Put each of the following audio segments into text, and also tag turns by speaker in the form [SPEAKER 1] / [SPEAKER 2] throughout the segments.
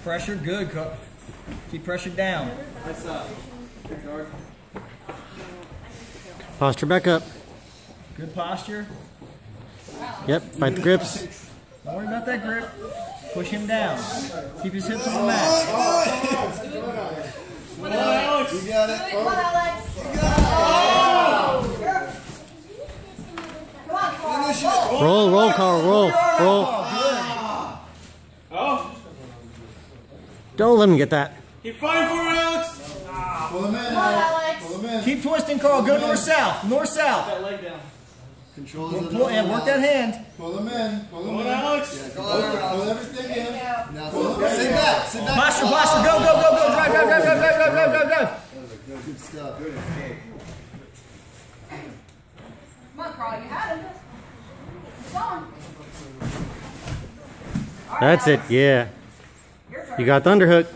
[SPEAKER 1] Pressure, good. Keep pressure down.
[SPEAKER 2] Nice up. Good guard.
[SPEAKER 3] Posture back up.
[SPEAKER 1] Good posture.
[SPEAKER 3] Yep, fight the grips.
[SPEAKER 1] Don't worry about that grip. Push him down. Keep his hips on the mat.
[SPEAKER 2] Come on, Alex.
[SPEAKER 4] You got it.
[SPEAKER 5] Come on, Alex. Come on,
[SPEAKER 3] Roll, roll, Carl, roll, roll.
[SPEAKER 2] Oh,
[SPEAKER 3] Don't let him get that.
[SPEAKER 2] keep fighting for it, Alex.
[SPEAKER 4] Pull him in,
[SPEAKER 5] Come on, Alex.
[SPEAKER 4] Pull him in.
[SPEAKER 1] Keep twisting, Carl. Go north-south. North-south.
[SPEAKER 2] That leg down.
[SPEAKER 4] Control his
[SPEAKER 1] Yeah, work that hand.
[SPEAKER 4] Pull him in. Pull him
[SPEAKER 2] Come on,
[SPEAKER 4] in.
[SPEAKER 2] Alex.
[SPEAKER 4] Pull everything in. Now pull him in.
[SPEAKER 5] Sit
[SPEAKER 4] back. Sit back.
[SPEAKER 1] Posture, posture. Go, go, go, go. Drive, drive, drive, drive, drive, drive, drive, drive, drive.
[SPEAKER 4] Good stuff.
[SPEAKER 5] Come on, Carl. You had him. Come on.
[SPEAKER 3] That's it, yeah.
[SPEAKER 5] Your turn.
[SPEAKER 3] You got the underhook.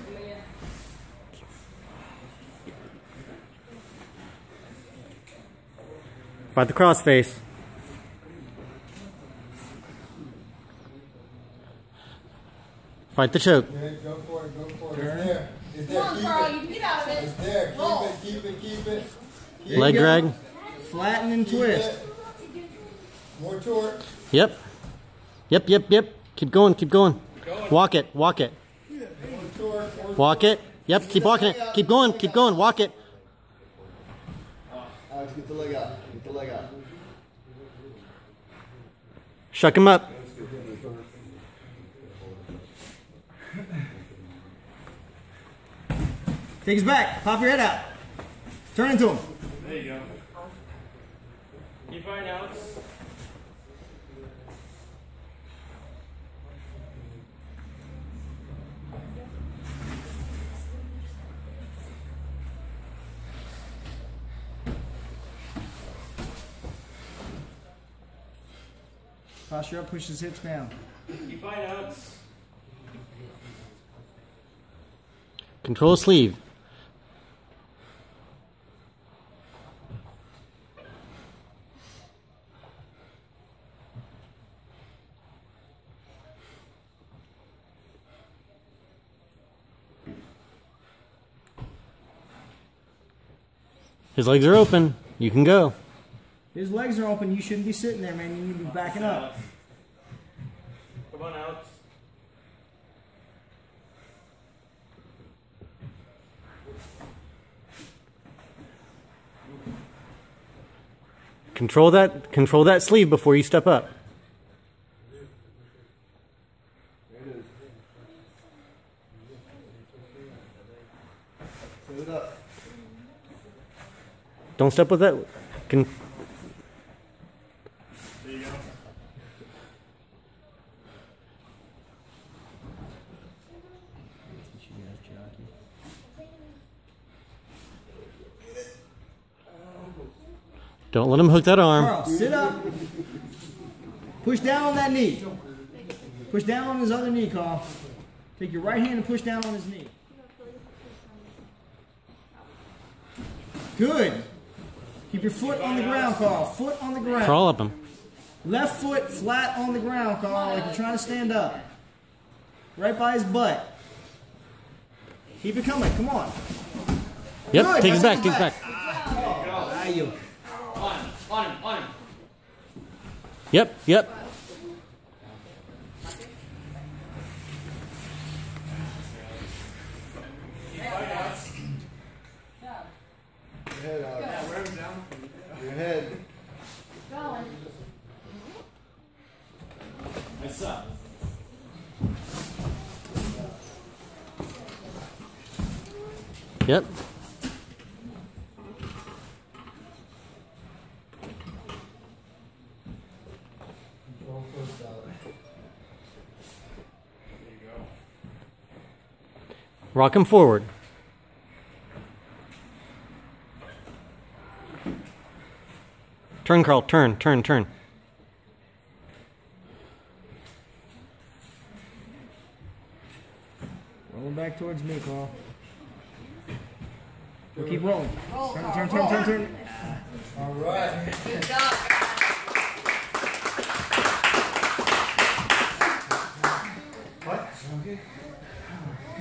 [SPEAKER 3] Fight the crossface. Fight the choke.
[SPEAKER 4] Good. Go for it. Go for it. It's there. It's
[SPEAKER 5] Come
[SPEAKER 4] there.
[SPEAKER 5] on,
[SPEAKER 4] Keep
[SPEAKER 5] Carl.
[SPEAKER 4] it.
[SPEAKER 5] You can get out of it.
[SPEAKER 4] It's there.
[SPEAKER 5] Roll.
[SPEAKER 4] Keep it. Keep it. Keep it.
[SPEAKER 1] There you
[SPEAKER 3] Leg
[SPEAKER 1] go.
[SPEAKER 3] drag.
[SPEAKER 1] Flatten and
[SPEAKER 4] Keep
[SPEAKER 1] twist.
[SPEAKER 4] it. More torque.
[SPEAKER 3] Yep. Yep, yep, yep. Keep going, keep going. Walk it, walk it.
[SPEAKER 4] More torque. More
[SPEAKER 3] Walk it. Yep, keep walking it. Keep going, walk it.
[SPEAKER 4] Alex, get the leg out. Get the leg out.
[SPEAKER 3] Shuck him up.
[SPEAKER 1] Take his back. Pop your head out. Turn into him.
[SPEAKER 2] There you go. Keep fighting, Alex.
[SPEAKER 1] Posture up, push his hips down.
[SPEAKER 2] Keep fighting, Alex.
[SPEAKER 3] Control sleeve. His legs are open. You can go.
[SPEAKER 1] His legs are open. You shouldn't be sitting there, man. You need to be backing up.
[SPEAKER 2] Alex. Come on, Alex.
[SPEAKER 3] Control that sleeve before you step up.
[SPEAKER 4] Set it up.
[SPEAKER 3] Don't step with that.
[SPEAKER 2] There you go.
[SPEAKER 3] Don't let him hook that arm.
[SPEAKER 1] Carl, sit up. Push down on that knee. Push down on his other knee, Carl. Take your right hand and push down on his knee. Good. Keep your foot on the ground, Carl. Foot on the ground.
[SPEAKER 3] Crawl up him.
[SPEAKER 1] Left foot flat on the ground, Carl, like you're trying to stand up. Right by his butt. Keep it coming. Come on.
[SPEAKER 3] Yep,
[SPEAKER 1] Good.
[SPEAKER 3] take his
[SPEAKER 1] That's
[SPEAKER 3] back, take his back.
[SPEAKER 1] Ah, you.
[SPEAKER 2] On him.
[SPEAKER 3] Yep, yep.
[SPEAKER 4] Your head out.
[SPEAKER 2] Yeah, wear him down.
[SPEAKER 4] Your head.
[SPEAKER 5] Going.
[SPEAKER 2] Nice up.
[SPEAKER 3] Yep.
[SPEAKER 4] Control first out.
[SPEAKER 2] There you go.
[SPEAKER 3] Rock him forward. Turn, Carl. Turn.
[SPEAKER 1] Roll back towards me, Carl. Keep rolling. Turn.
[SPEAKER 4] All right.
[SPEAKER 5] Good job.
[SPEAKER 4] What? Okay.